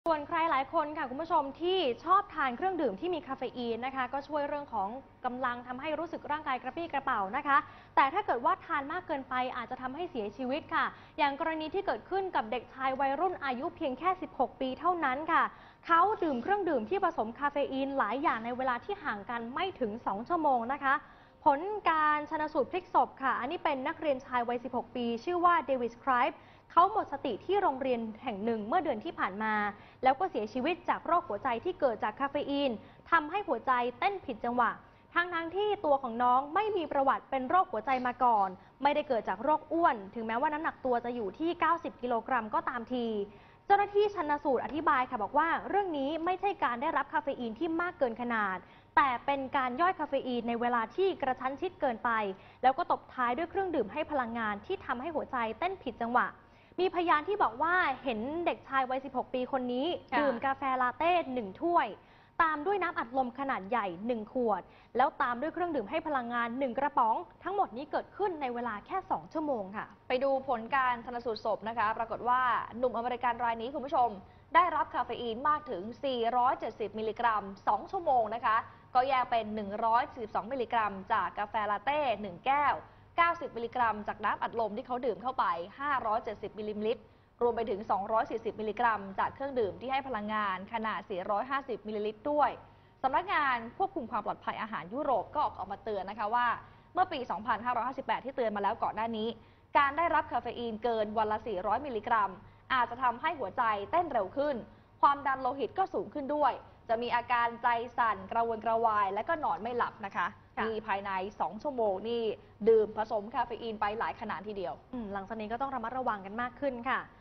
ส่วนใครหลายคนค่ะคุณผู้ชมที่ชอบทานเครื่องดื่มที่มีคาเฟอีนนะคะก็ช่วยเรื่องของกำลังทำให้รู้สึกร่างกายกระปรี้กระเป๋านะคะแต่ถ้าเกิดว่าทานมากเกินไปอาจจะทำให้เสียชีวิตค่ะอย่างกรณีที่เกิดขึ้นกับเด็กชายวัยรุ่นอายุเพียงแค่16 ปีเท่านั้นค่ะเขาดื่มเครื่องดื่มที่ผสมคาเฟอีนหลายอย่างในเวลาที่ห่างกันไม่ถึง2 ชั่วโมงนะคะผลการชันสูตรพลิกศพค่ะอันนี้เป็นนักเรียนชายวัย16 ปีชื่อว่าเดวิดไครฟ์เขาหมดสติที่โรงเรียนแห่งหนึ่งเมื่อเดือนที่ผ่านมาแล้วก็เสียชีวิตจากโรคหัวใจที่เกิดจากคาเฟอีนทำให้หัวใจเต้นผิดจังหวะทั้งที่ตัวของน้องไม่มีประวัติเป็นโรคหัวใจมาก่อนไม่ได้เกิดจากโรคอ้วนถึงแม้ว่าน้ำหนักตัวจะอยู่ที่90 กิโลกรัมก็ตามทีเจ้าหน้าที่ชันสูตรอธิบายค่ะบอกว่าเรื่องนี้ไม่ใช่การได้รับคาเฟอีนที่มากเกินขนาดแต่เป็นการย่อยคาเฟอีนในเวลาที่กระชั้นชิดเกินไปแล้วก็ตบท้ายด้วยเครื่องดื่มให้พลังงานที่ทำให้หัวใจเต้นผิดจังหวะมีพยานที่บอกว่าเห็นเด็กชายวัย16 ปีคนนี้ดื่มกาแฟลาเต้1 ถ้วยตามด้วยน้ำอัดลมขนาดใหญ่1 ขวดแล้วตามด้วยเครื่องดื่มให้พลังงาน1 กระป๋องทั้งหมดนี้เกิดขึ้นในเวลาแค่2 ชั่วโมงค่ะไปดูผลการชันสูตรศพนะคะปรากฏว่าหนุ่มอเมริกันรายนี้คุณผู้ชมได้รับคาเฟอีนมากถึง470 มิลลิกรัม2 ชั่วโมงนะคะก็แยกเป็น142 มิลลิกรัมจากกาแฟลาเต้1 แก้ว90 มิลลิกรัมจากน้ำอัดลมที่เขาดื่มเข้าไป570 มิลลิลิตรรวมไปถึง240 มิลลิกรัมจากเครื่องดื่มที่ให้พลังงานขนาด450 มิลลิลิตรด้วยสำนักงานควบคุมความปลอดภัยอาหารยุโรปก็ออกมาเตือนนะคะว่าเมื่อปี 2558 ที่เตือนมาแล้วก่อนหน้านี้การได้รับคาเฟอีนเกินวันละ 400 มิลลิกรัมอาจจะทำให้หัวใจเต้นเร็วขึ้นความดันโลหิตก็สูงขึ้นด้วยจะมีอาการใจสั่นกระวนกระวายและก็นอนไม่หลับนะคะมีภายใน2 ชั่วโมงนี่ดื่มผสมคาเฟอีนไปหลายขนาดทีเดียวหลังจากนี้ก็ต้องระมัดระวังกันมากขึ้นค่ะ